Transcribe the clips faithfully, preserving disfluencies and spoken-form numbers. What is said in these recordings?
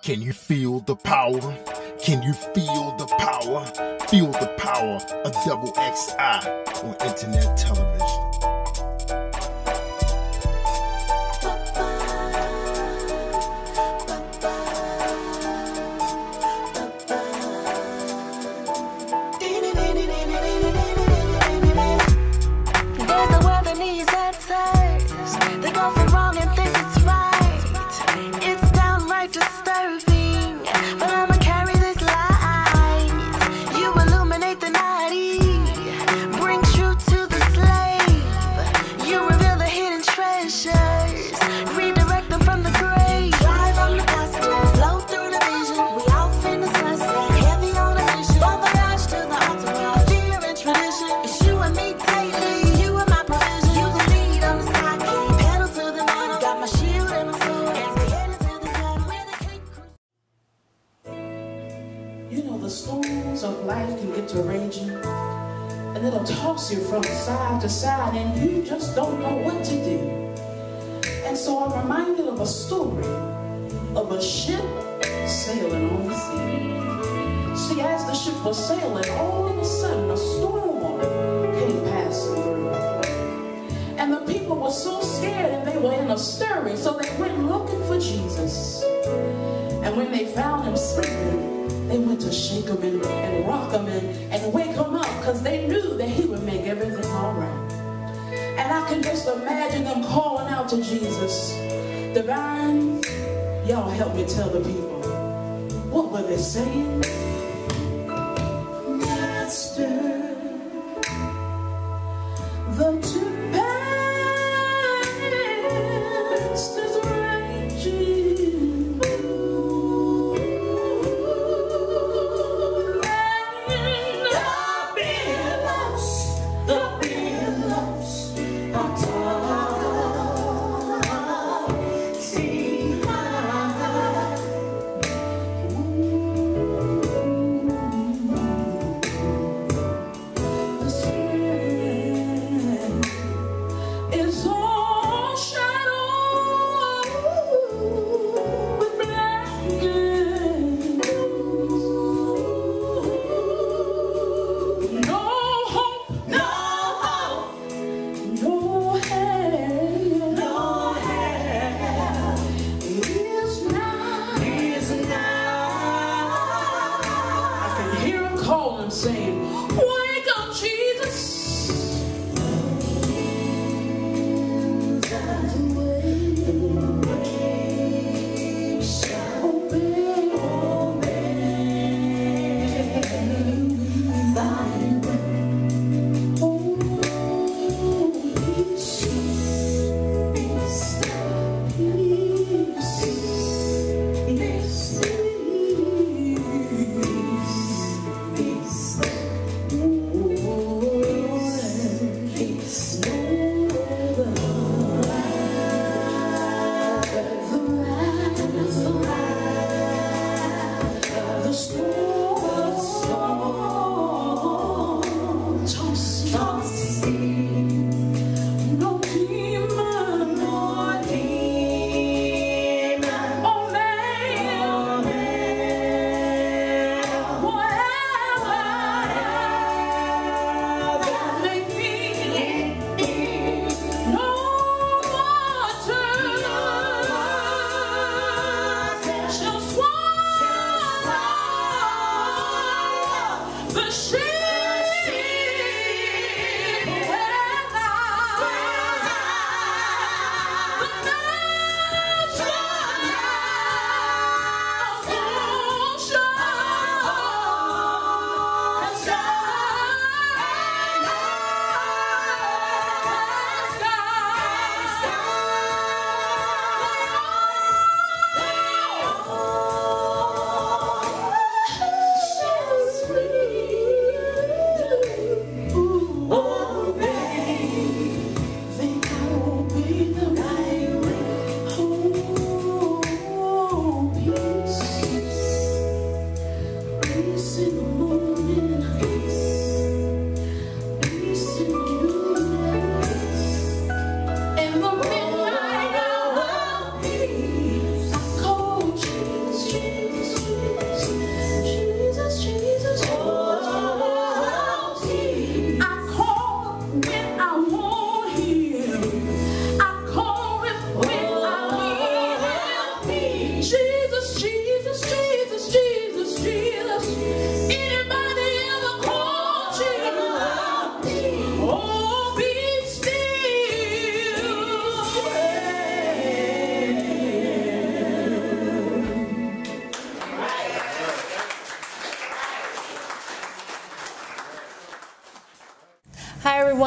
Can you feel the power? Can you feel the power? Feel the power of Double X I on internet television. There's a world that needs answers. They go for wrong and think it's right. It's downright disturbing, but I'ma carry this light. You illuminate the night, bring truth to the slave. You reveal the hidden treasures, redirect them from the grave. Drive on the passenger, flow through the vision. We off in the sunset, heavy on a mission. Bon voyage to the entourage, fear and tradition. It's you and me daily. You are my provision. You the lead, I'm the sidekick. Pedal to the metal, got my shield and my sword. As we head into the battle, where the king cruise. You know, the storms of life can get to raging, and it'll toss you from side to side, and you just don't know what to do. And so I'm reminded of a story of a ship sailing on the sea. See, as the ship was sailing, all of a sudden a storm came passing through. And the people were so scared and they were in a scurry, so they went looking for Jesus. And when they found him sleeping, they went to shake him and, and rock him and, and wake him up, because they knew that he would make everything all right. And I can just imagine them calling out to Jesus. Divine, y'all help me tell the people. What were they saying? Master, the tempest is raging. The billows, the billows are tossing high. The sand is all shadowed with blackness. No hope, no hope, no help, no help is now, is now. I can hear him calling, saying, wake up, Jesus. Obey, obey. Oh, peace, peace, peace, peace, peace, peace. Oh, peace. The light, the light, the storm, toss, tossing. No demon, no demon, oh man, whatever that may be, no water shall swallow the ship. In the midnight hour, I called Jesus.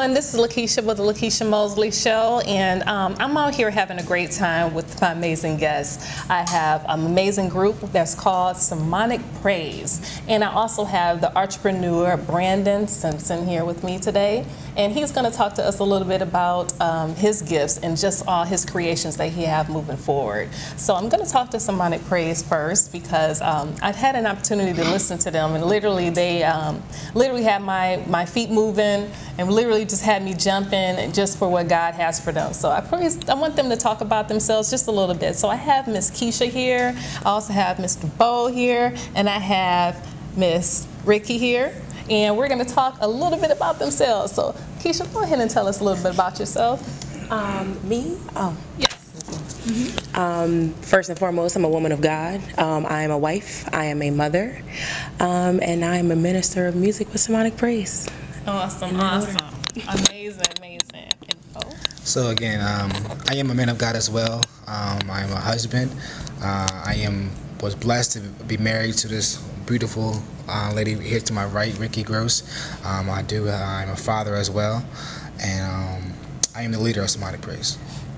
everyone. This is Lakeisha with the Lakeisha Mosley Show, and um, I'm out here having a great time with my amazing guests. I have an amazing group that's called Sermonic Praise, and I also have the entrepreneur Brandon Simpson here with me today, and he's going to talk to us a little bit about um, his gifts and just all his creations that he have moving forward. So I'm going to talk to Sermonic Praise first because um, I've had an opportunity to listen to them, and literally they um, literally had my, my feet moving and literally just had me jumping just for what God has for them. So I praise, I want them to talk about themselves just a little bit. So I have Miss Keisha here, I also have Mister Bo here, and I have Miss Ricky here. And we're going to talk a little bit about themselves. So Keisha, go ahead and tell us a little bit about yourself. Um, me? Oh. Yes. Mm-hmm. um, first and foremost, I'm a woman of God. Um, I am a wife. I am a mother. Um, and I am a minister of music with Sermonic Praise. Awesome, awesome. Amazing, amazing. Info. So again, um, I am a man of God as well. Um, I am a husband. Uh, I am was blessed to be married to this beautiful uh, lady here to my right, Ricky Gross. Um, I do. Uh, I'm a father as well, and um, I am the leader of Sermonic Praise.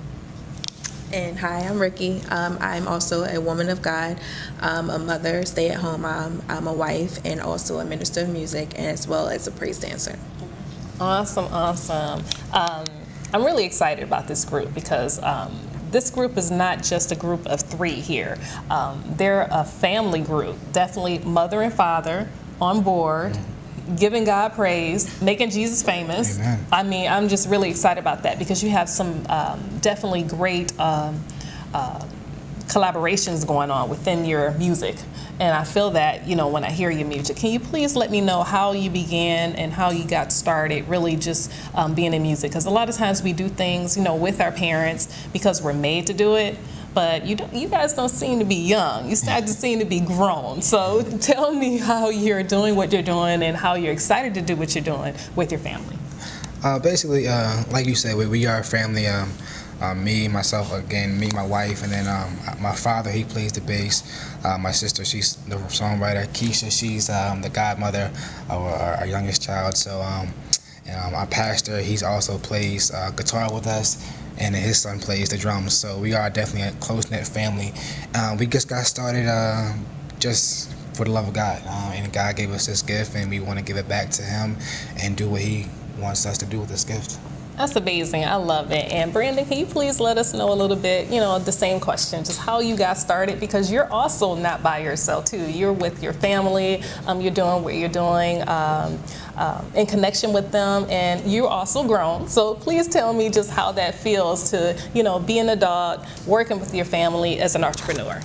And hi, I'm Ricky. Um, I'm also a woman of God, um, a mother, stay-at-home mom. I'm a wife, and also a minister of music, as well as a praise dancer. Awesome, awesome. Um, I'm really excited about this group because um, this group is not just a group of three here. Um, they're a family group, definitely mother and father on board, giving God praise, making Jesus famous. Amen. I mean, I'm just really excited about that because you have some um, definitely great um, uh, collaborations going on within your music. And I feel that, you know, when I hear your music. Can you please let me know how you began and how you got started really just um, being in music? Because a lot of times we do things, you know, with our parents because we're made to do it. But you don't, you guys don't seem to be young. You start to seem to be grown. So tell me how you're doing what you're doing and how you're excited to do what you're doing with your family. Uh, basically, uh, like you said, we, we are a family. Um, uh, me, myself, again, me, my wife, and then um, my father, he plays the bass. Uh, my sister, she's the songwriter. Keisha, she's um, the godmother of our, our youngest child. So um, and, um, our pastor, he's also plays uh, guitar with us. And his son plays the drums, so we are definitely a close-knit family. Uh, we just got started uh, just for the love of God, uh, and God gave us this gift, and we want to give it back to Him and do what He wants us to do with this gift. That's amazing. I love it. And Brandon, can you please let us know a little bit, you know, the same question, just how you got started, because you're also not by yourself too. You're with your family. Um, you're doing what you're doing um, um, in connection with them, and you're also grown. So please tell me just how that feels to, you know, be an adult, working with your family as an entrepreneur.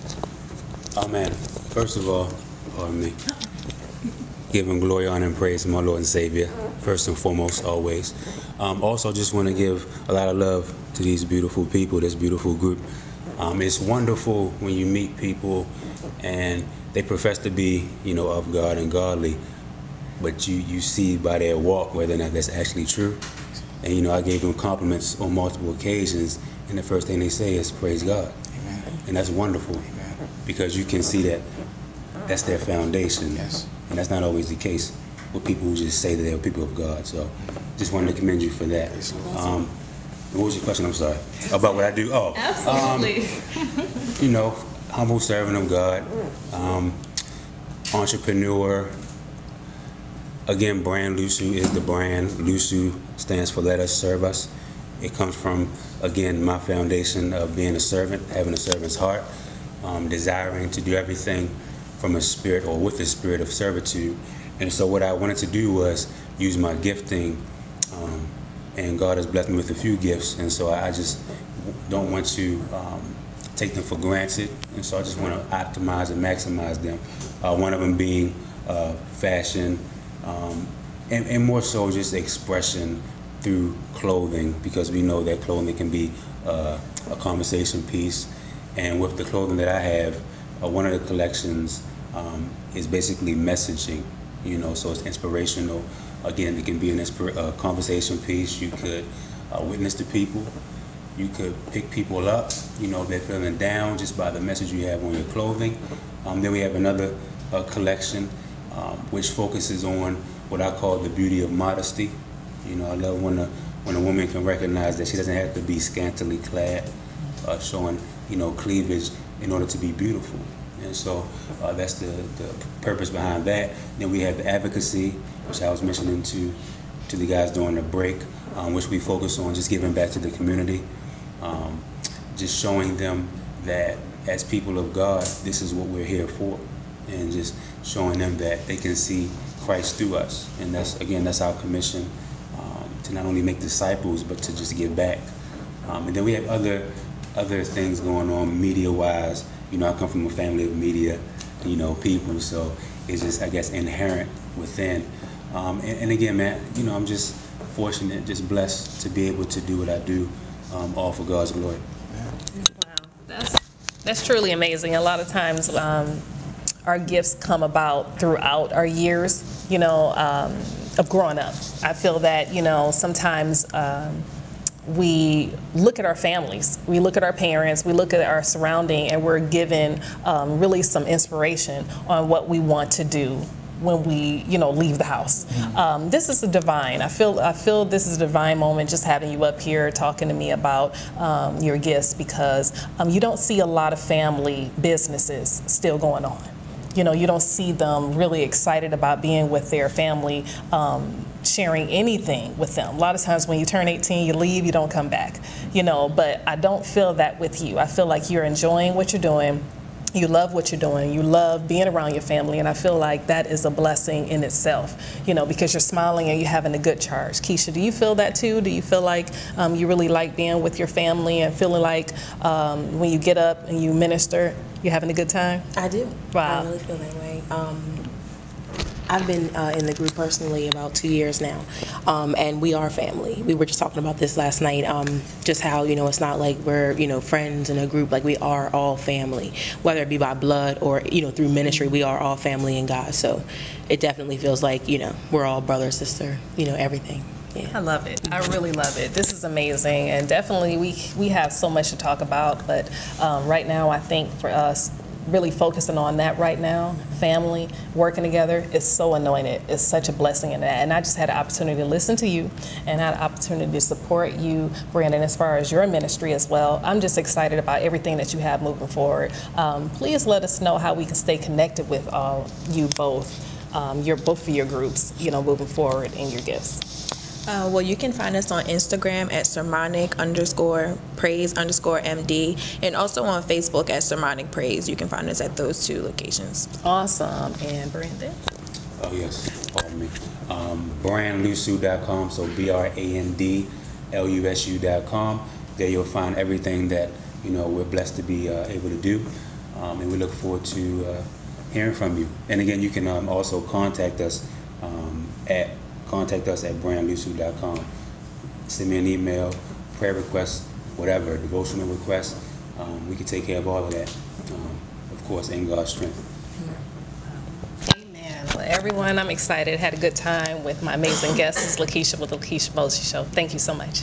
Oh man, first of all, pardon me, giving glory, honor, and praise to my Lord and Savior, first and foremost, always. Um, also, just want to give a lot of love to these beautiful people, this beautiful group. Um, it's wonderful when you meet people and they profess to be, you know, of God and godly, but you, you see by their walk whether or not that's actually true. And, you know, I gave them compliments on multiple occasions, and the first thing they say is, praise God. Amen. And that's wonderful. Amen. Because you can see that that's their foundation. Yes. And that's not always the case with people who just say that they're people of God. So just wanted to commend you for that. Um, what was your question? I'm sorry. About what I do? Oh. Absolutely. Um, you know, humble servant of God, um, entrepreneur. Again, brand Lusu is the brand. Lusu stands for Let Us Serve Us. It comes from, again, my foundation of being a servant, having a servant's heart, um, desiring to do everything from a spirit or with a spirit of servitude. And so what I wanted to do was use my gifting, um, and God has blessed me with a few gifts, and so I just don't want to um, take them for granted, and so I just want to optimize and maximize them. Uh, one of them being uh, fashion, um, and, and more so just expression through clothing, because we know that clothing can be uh, a conversation piece. And with the clothing that I have, uh, one of the collections um, is basically messaging. You know, so it's inspirational. Again, it can be an inspir uh, conversation piece. You could uh, witness to people. You could pick people up. You know, if they're feeling down just by the message you have on your clothing. Um, then we have another uh, collection um, which focuses on what I call the beauty of modesty. You know, I love when a when a woman can recognize that she doesn't have to be scantily clad, uh, showing you know cleavage in order to be beautiful. And so uh, that's the, the purpose behind that. Then we have the advocacy, which I was mentioning to to the guys during the break, um, which we focus on just giving back to the community, um, just showing them that as people of God, this is what we're here for, and just showing them that they can see Christ through us. And that's, again, that's our commission, um, to not only make disciples, but to just give back. Um, and then we have other other things going on media-wise. You know, I come from a family of media, you know, people, so it's just, I guess, inherent within. Um, and, and again, man, you know, I'm just fortunate, just blessed to be able to do what I do, um, all for God's glory. Wow, that's that's truly amazing. A lot of times, um, our gifts come about throughout our years, you know, um, of growing up. I feel that, you know, sometimes um, we look at our families, we look at our parents, we look at our surrounding, and we're given um, really some inspiration on what we want to do when we, you know, leave the house. Mm-hmm. Um, this is a divine. I feel. I feel this is a divine moment. Just having you up here talking to me about um, your gifts, because um, you don't see a lot of family businesses still going on. You know, you don't see them really excited about being with their family, um, sharing anything with them. A lot of times when you turn eighteen, you leave, you don't come back. You know, but I don't feel that with you. I feel like you're enjoying what you're doing. You love what you're doing. You love being around your family, and I feel like that is a blessing in itself, you know, because you're smiling and you're having a good charge. Keisha, do you feel that too? Do you feel like um, you really like being with your family and feeling like um, when you get up and you minister, you're having a good time? I do. Wow. I really feel that way. Um, I've been uh, in the group personally about two years now, um, and we are family. We were just talking about this last night, um, just how, you know, it's not like we're, you know, friends in a group. Like, we are all family, whether it be by blood or, you know, through ministry. We are all family in God. So it definitely feels like, you know, we're all brother, sister, you know, everything. Yeah. I love it. I really love it. This is amazing, and definitely we we have so much to talk about. But um, right now, I think for us, really focusing on that right now, family, working together, is so anointed. It's such a blessing in that. And I just had an opportunity to listen to you, and had an opportunity to support you, Brandon, as far as your ministry as well. I'm just excited about everything that you have moving forward. Um, please let us know how we can stay connected with uh, you both, um, your both of your groups, you know, moving forward in your gifts. Uh, well, you can find us on Instagram at Sermonic underscore praise underscore M D, and also on Facebook at Sermonic Praise. You can find us at those two locations. Awesome. And Brandon? Oh, yes. Pardon me. Um, brand lusu dot com, so B R A N D L U S U dot com. There you'll find everything that, you know, we're blessed to be uh, able to do. Um, and we look forward to uh, hearing from you. And again, you can um, also contact us um, at Contact us at brand lusu dot com. Send me an email, prayer request, whatever, devotional request. Um, we can take care of all of that, um, of course, in God's strength. Amen. Well, everyone, I'm excited. Had a good time with my amazing guest. This is Lakeisha with the Lakeisha Mosley Show. Thank you so much.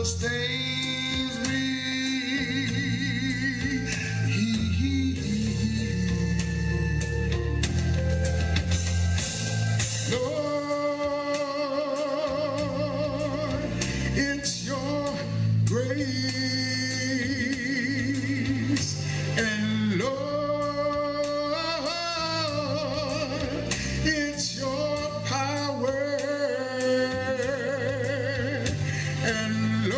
sustains me. Lord, it's your grace, and Lord, it's your power, and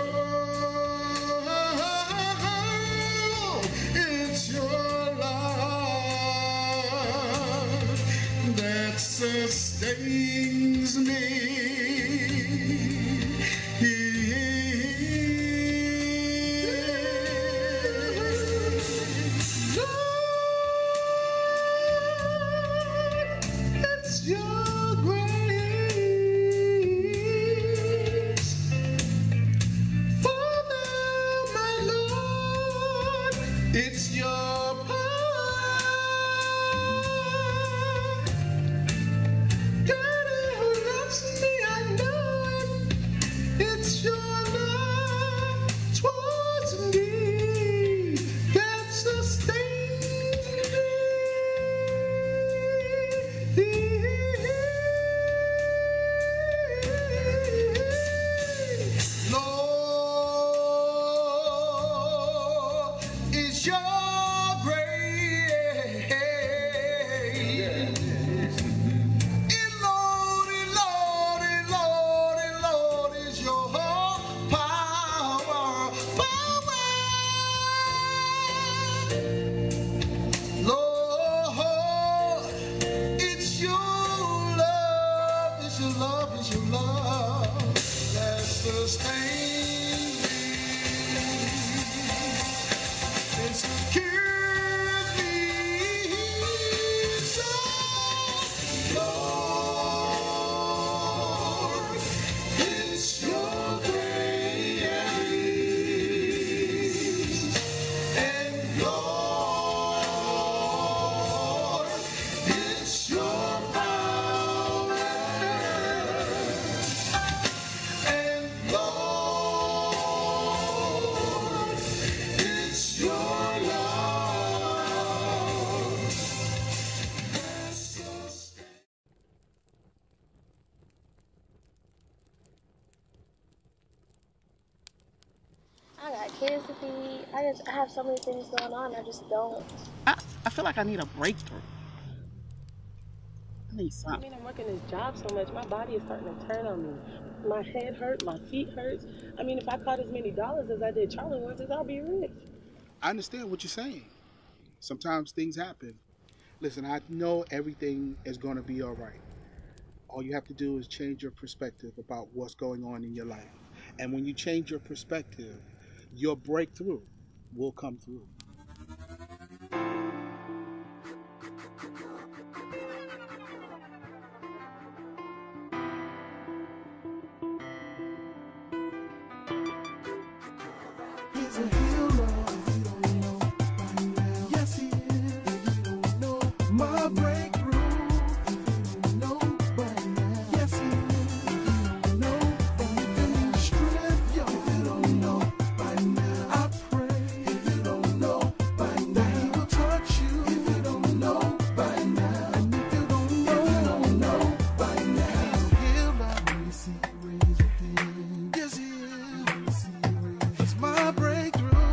Lord, it's your love that sustains me. It's your power, Daddy who loves me, I know it. It's your love towards me that sustains me. Lord, it's your grace. And Lord, and Lord, and Lord, and Lord, it's your power, power. Lord, it's your love, it's your love, it's your love that sustains me. It secures me. So, Lord, it's your grace, and Lord, it's your power, and Lord, it's your love that sustains. I got kids to feed. I just I have so many things going on. I just don't. I, I feel like I need a breakthrough. I need I something. mean, I'm working this job so much, my body is starting to turn on me. My head hurts, my feet hurts. I mean, if I caught as many dollars as I did Charlie Horses, I'll be rich. I understand what you're saying. Sometimes things happen. Listen, I know everything is going to be all right. All you have to do is change your perspective about what's going on in your life. And when you change your perspective, your breakthrough will come through. He's a hero if you don't know by now. Yes, he is if you don't know. My breakthrough if you don't know by now. Yes, he is if you don't know by now. Strength, yo, if you don't know by now. I pray if you don't know by now. He will touch you if you don't know by now. And if you don't know, you don't know by now. He'll let me see you raise your hand. Yes, he is. Let me see you raise. It's my breakthrough.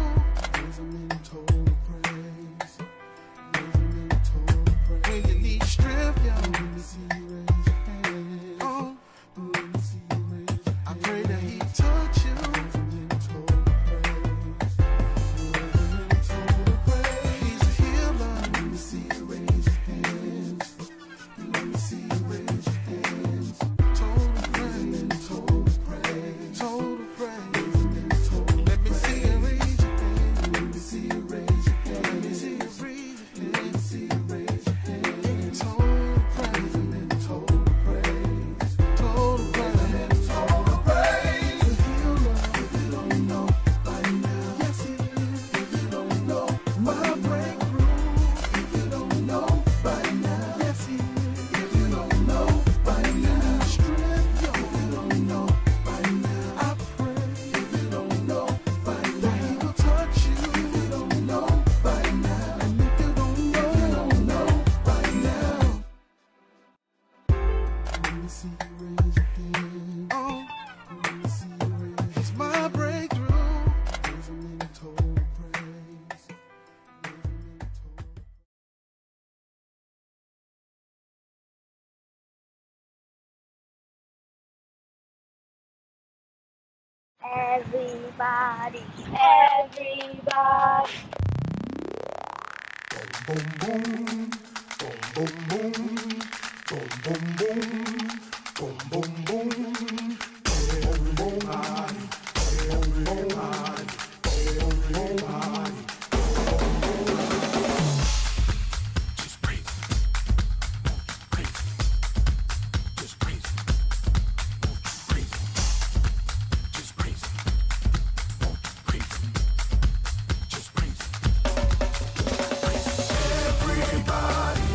Everybody, everybody. Boom, boom, boom, boom, boom, boom, boom, boom, boom, boom, boom. Everybody, everybody, everybody. Just praise, praise, just praise, praise, just praise, praise, just praise. Everybody,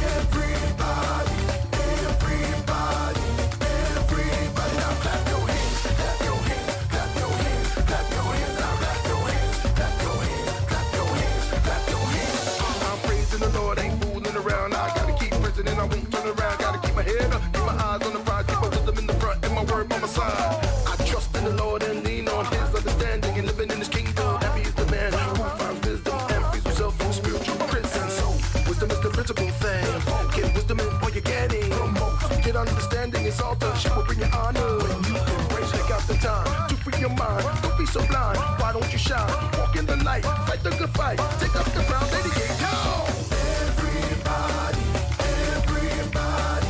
everybody, everybody, everybody. Now clap your hands, clap your hands, clap your hands, clap your hands. Now clap your hands, clap your hands, clap your hands, clap your hands. I'm praising the Lord, ain't fooling around. I gotta keep praising and I won't turn around. Gotta keep my head up, keep my eyes on the prize, keep my wisdom in the front and my word by my side. I trust in the Lord and lean on His understanding and living in His kingdom. Happy is the man who finds wisdom and frees himself from spiritual prison. So wisdom is the principal thing. Get wisdom in all you're getting. Get understanding, it's all the shit will bring you honor. When you embrace, take out the time to free your mind. Don't be so blind. Why don't you shine? Walk in the light, fight the good fight. Take up the ground, lady, get go. Everybody, everybody,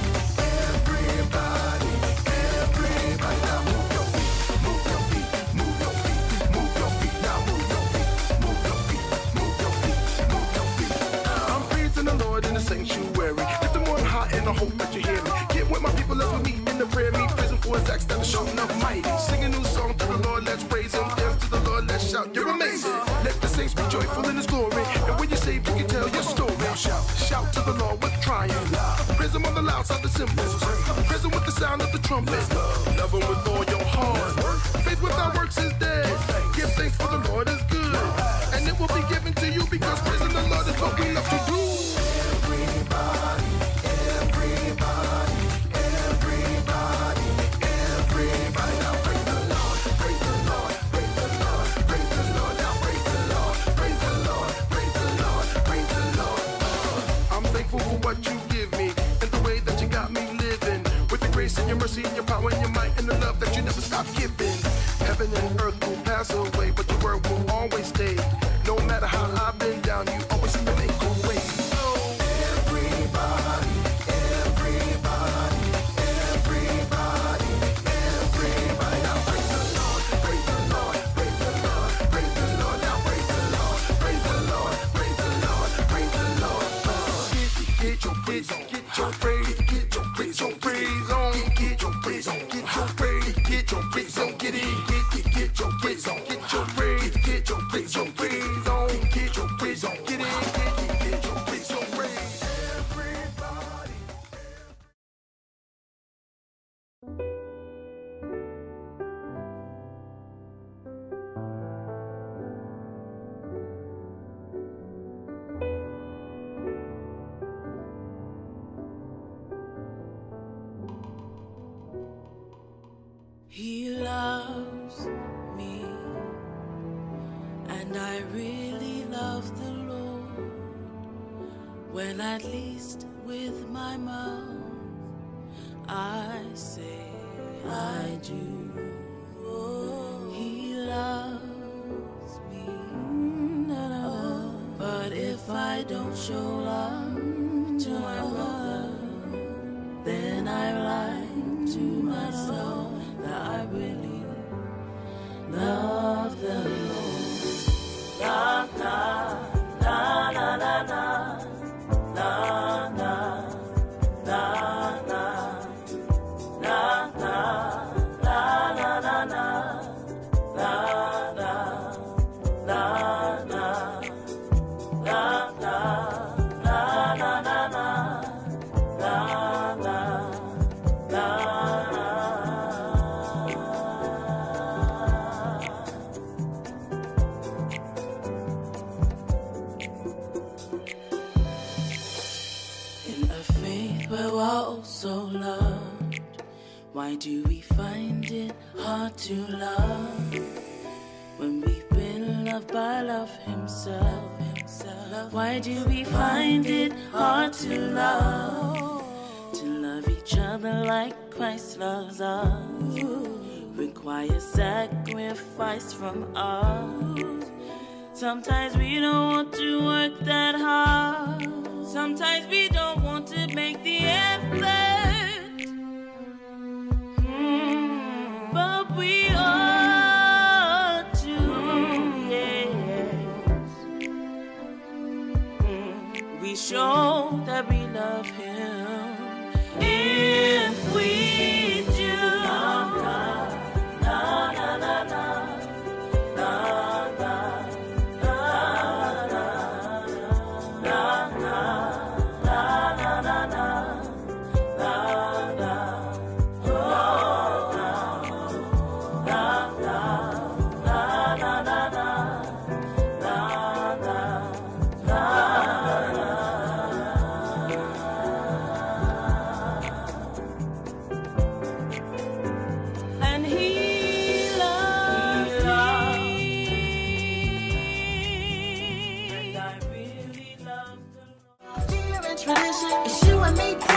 everybody, everybody. Now move your feet, move your feet, move your feet, move your feet. Now move your feet, move your feet, move your feet, move your feet. I'm praising the Lord in the sanctuary. Lift them on high and I hope that you hear me. Get with my people as we meet in the prayer meet. Praising for His acts that are showing up mighty. Sing a new song to the Lord, let's praise Him. Dance to the Lord, let's shout. You're amazing. Let the saints be joyful in His glory. And when you're saved, you can tell your story. Shout, shout to the Lord with triumph. Praise Him on the loud side, the cymbals. Praise Him with the sound of the trumpet. Love Him with all your heart. Faith without works is dead. Give thanks for the Lord is good. And it will be given to you because praising the Lord is what we love to do. Everybody, everybody, everybody, everybody. Now praise the Lord, praise the Lord, praise the Lord, praise the Lord. Now praise the Lord, praise the Lord, praise the Lord, praise the Lord. I'm thankful for what you give me and the way that you got me living. With your grace and your mercy and your power and your might and the love that you never stop giving. Heaven and earth will pass away, but your word will always stay. No matter how I've been down, you always seem to make a way. Everybody, everybody, everybody, everybody. Now praise the Lord, praise the Lord, praise the Lord, praise the Lord. Now praise the Lord, praise the Lord, praise the Lord, praise the Lord. Get, get your praise on, get your praise, get your praise on, praise on, get your praise on, get your praise, get your praise on, get it, get, get, get your praise on, get your praise, get your praise on, praise on, get your praise on, get it, get, get, get your praise on, praise. Everybody. He loves me, and I really love the Lord. Well, at least with my mouth, I say I do. Oh, he loves me, oh, but if I don't show love to my brother, then I lie to myself that I really love the Lord. La la la la la la la la la la la la la la la la la la la la Why do we find it hard to love when we've been loved by love himself? himself? Why do we find it hard to love, to love each other like Christ loves us? requires sacrifice from us. Sometimes we don't want to work that hard. Sometimes we don't want to make the effort. Mm, but we ought to, yes. Mm, we show that we love him if we do. Na, na, na, na, na, na, na. Tradition, it's you and me.